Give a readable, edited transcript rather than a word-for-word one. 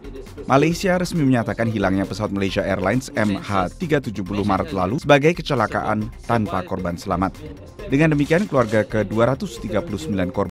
Malaysia resmi menyatakan hilangnya pesawat Malaysia Airlines MH370 Maret lalu sebagai kecelakaan tanpa korban selamat. Dengan demikian, keluarga ke-239 korban